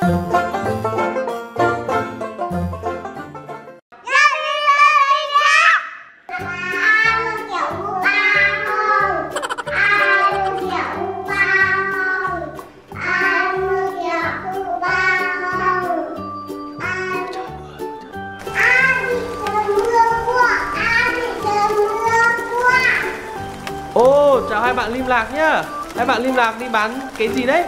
Ô, chào hai bạn Lim Lạc nhá. Hai bạn Lim Lạc đi bán cái gì đấy?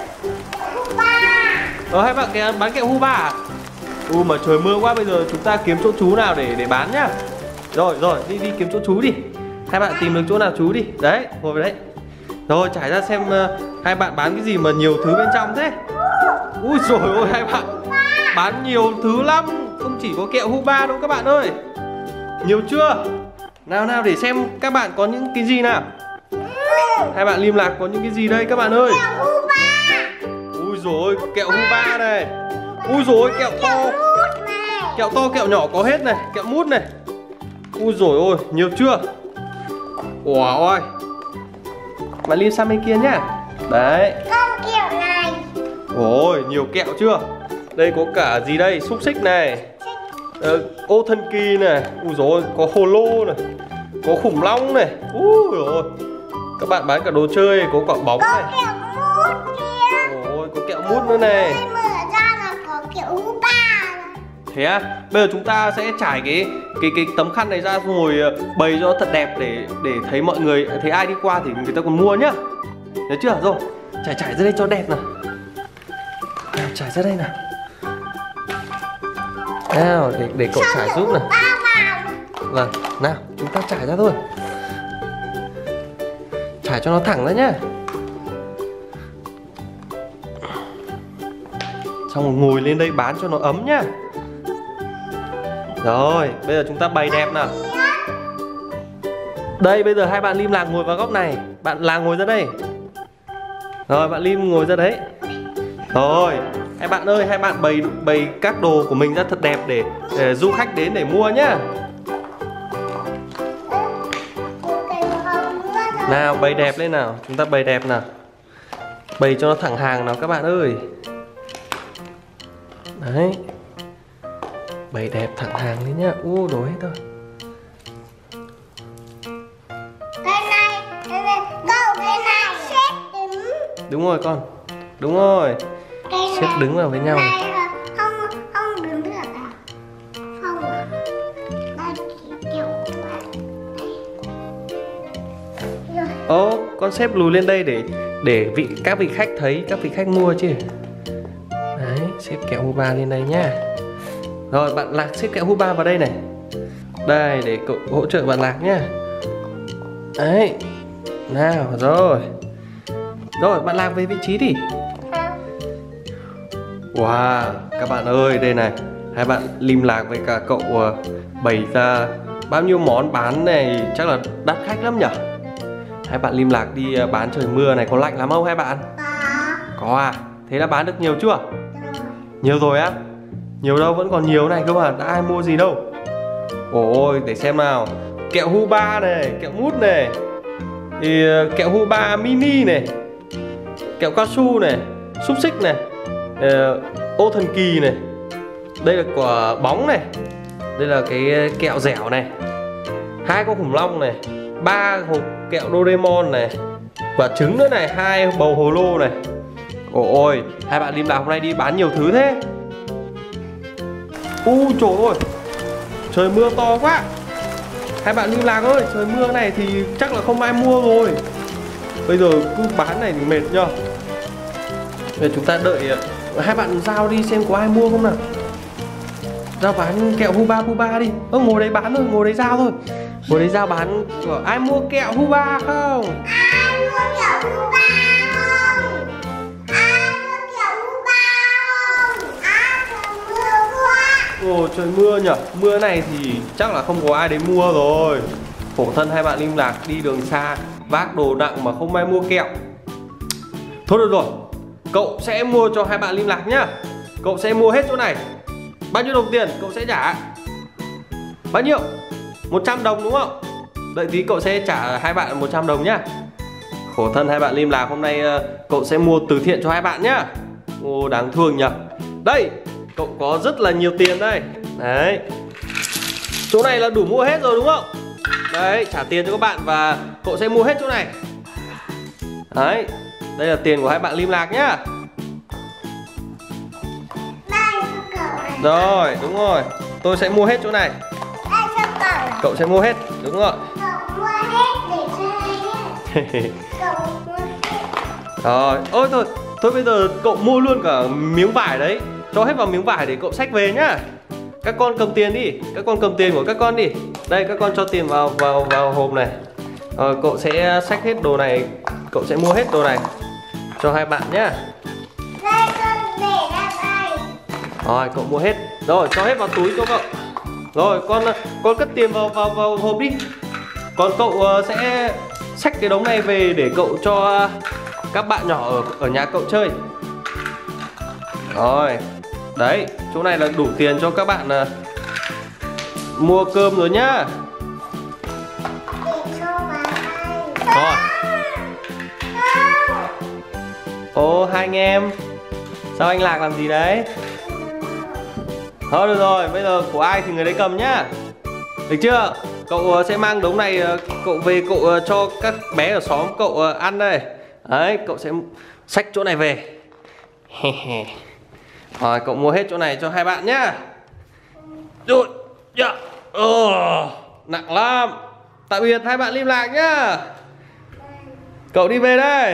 Hai bạn bán kẹo Huba à? Mà trời mưa quá, bây giờ chúng ta kiếm chỗ trú nào để bán nhá. Rồi, đi kiếm chỗ trú đi. Hai bạn tìm được chỗ nào trú đi. Đấy, ngồi vào đấy. Rồi, trải ra xem hai bạn bán cái gì mà nhiều thứ bên trong thế. Ui dồi ôi, hai bạn bán nhiều thứ lắm. Không chỉ có kẹo Huba đâu các bạn ơi. Nhiều chưa? Nào để xem các bạn có những cái gì nào. Hai bạn Lim Lạc có những cái gì đây các bạn ơi? Kẹo Huba. Ui dồi, kẹo Huba này. Ui dồi, kẹo to. Kẹo to, kẹo nhỏ có hết này. Kẹo mút này. Ui dồi ôi, nhiều chưa? Wow ôi. Bạn Lim sang bên kia nhá. Đấy. Con kẹo này. Ôi, nhiều kẹo chưa? Đây có cả gì đây? Xúc xích này. Ô thần kỳ này. Ui dồi ôi, có hồ lô này. Có khủng long này. Ui dồi. Các bạn bán cả đồ chơi, có quả bóng này. Có kẹo mút kia. Ôi, có kẹo mút nữa này. Mở ra là có kẹo Huba. Thế à? Bây giờ chúng ta sẽ trải cái tấm khăn này ra rồi bày cho thật đẹp để thấy mọi người, thấy ai đi qua thì người ta còn mua nhá. Nhớ chưa? Rồi, trải ra đây cho đẹp nào. Nào, trải ra đây nào. Nào, để cậu trải giúp nào. Vâng, nào, chúng ta trải ra thôi. Trải cho nó thẳng ra nhá. Xong rồi ngồi lên đây bán cho nó ấm nhá. Rồi, bây giờ chúng ta bày đẹp nào. Đây, bây giờ hai bạn Lim Lạc ngồi vào góc này. Bạn Lạc ngồi ra đây. Rồi, bạn Lim ngồi ra đấy. Rồi, hai bạn ơi, hai bạn bày các đồ của mình ra thật đẹp để du khách đến để mua nhá. Nào, bày đẹp lên nào. Chúng ta bày đẹp nào. Bày cho nó thẳng hàng nào các bạn ơi. Đấy. Bày đẹp thẳng hàng lên nhá. Đồ hết thôi. Cái này, cậu cái này xếp đứng. Đúng rồi con. Đúng rồi. Xếp đứng vào với nhau. Không đứng được à? Không à? Đây kiểu Con xếp lùi lên đây để các vị khách thấy, các vị khách mua chứ. Đấy, xếp kẹo Huba lên đây nhá. Rồi, bạn Lạc xếp kẹo Huba vào đây này. Đây, để cậu hỗ trợ bạn Lạc nhá. Đấy. Nào, rồi. Rồi, bạn Lạc về vị trí đi. Wow, các bạn ơi, đây này. Hai bạn Lim Lạc với cả cậu bày ra bao nhiêu món bán này, chắc là đắt khách lắm nhỉ. Hai bạn Lim Lạc đi bán trời mưa này, có lạnh lắm không hai bạn? Có à? Thế là bán được nhiều chưa? Nhiều rồi á? Nhiều đâu, vẫn còn nhiều này cơ mà, đã ai mua gì đâu. Ôi, để xem nào. Kẹo Huba này, kẹo mút này. Thì kẹo Huba mini này. Kẹo cao su này, xúc xích này. Ô thần kỳ này. Đây là quả bóng này. Đây là cái kẹo dẻo này. 2 con khủng long này. 3 hộp kẹo Doraemon này. Quả trứng nữa này, 2 bầu hồ lô này. Ôi, hai bạn Lim Lạc hôm nay đi bán nhiều thứ thế. Trời ơi, trời mưa to quá. Hai bạn Lim Lạc ơi, trời mưa này thì chắc là không ai mua rồi. Bây giờ cứ bán này thì mệt nhá. Bây giờ chúng ta đợi hai bạn giao đi xem có ai mua không nào. Giao bán kẹo Huba đi. Ngồi đấy bán thôi, ngồi đấy giao thôi. Ngồi đấy giao bán. Ai mua kẹo Huba không? Ai mua kẹo Huba không? Ai mua kẹo Huba không? Trời mưa quá. Trời mưa nhỉ. Mưa này thì chắc là không có ai đến mua rồi. Khổ thân hai bạn Lim Lạc đi đường xa, vác đồ nặng mà không ai mua kẹo. Thôi được rồi, cậu sẽ mua cho hai bạn Lim Lạc nhá. Cậu sẽ mua hết chỗ này. Bao nhiêu đồng tiền cậu sẽ trả? Bao nhiêu? 100 đồng đúng không? Đợi tí cậu sẽ trả hai bạn 100 đồng nhá. Khổ thân hai bạn Lim Lạc, hôm nay cậu sẽ mua từ thiện cho hai bạn nhá. Đáng thương nhỉ. Đây, cậu có rất là nhiều tiền đây. Đấy. Chỗ này là đủ mua hết rồi đúng không? Đấy, trả tiền cho các bạn và cậu sẽ mua hết chỗ này. Đấy, đây là tiền của hai bạn Lim Lạc nhá. Đây cho cậu này. Rồi, đúng rồi. Tôi sẽ mua hết chỗ này. Đây cho cậu. Cậu sẽ mua hết, đúng rồi. Cậu mua hết để cho hai nhé. Cậu mua hết. Rồi, ôi thôi bây giờ cậu mua luôn cả miếng vải đấy. Cho hết vào miếng vải để cậu xách về nhá. Các con cầm tiền đi, các con cầm tiền của các con đi. Đây, các con cho tiền vào hộp này. Rồi, cậu sẽ xách hết đồ này, cậu sẽ mua hết đồ này cho hai bạn nhá. Đây con để ra đây. Rồi, cậu mua hết. Rồi, cho hết vào túi cho cậu. Rồi, con cất tiền vào hộp đi. Còn cậu sẽ xách cái đống này về để cậu cho các bạn nhỏ ở nhà cậu chơi. Rồi, đấy, chỗ này là đủ tiền cho các bạn mua cơm rồi nhá. Để cho vào đây. Rồi. Ô, hai anh em, sao anh Lạc làm gì đấy? Thôi được rồi, bây giờ của ai thì người đấy cầm nhá. Được chưa? Cậu sẽ mang đống này cậu về cậu cho các bé ở xóm cậu ăn đây. Đấy, cậu sẽ xách chỗ này về. Rồi, cậu mua hết chỗ này cho hai bạn nhá. Rồi, dạ. Nặng lắm. Tạm biệt hai bạn Lim Lạc nhá. Cậu đi về đây.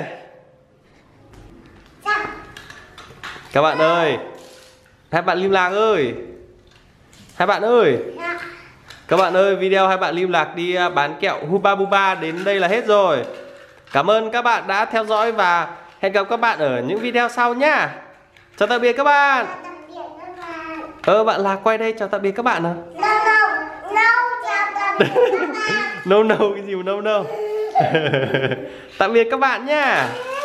Các bạn ơi, hai bạn Lim Lạc ơi, hai bạn ơi, các bạn ơi, video hai bạn Lim Lạc đi bán kẹo Hubba Bubba đến đây là hết rồi. Cảm ơn các bạn đã theo dõi và hẹn gặp các bạn ở những video sau nhá. Chào tạm biệt các bạn. Bạn Lạc quay đây chào tạm biệt các bạn nào. Chào tạm biệt các bạn. No cái gì mà no. Tạm biệt các bạn nhá.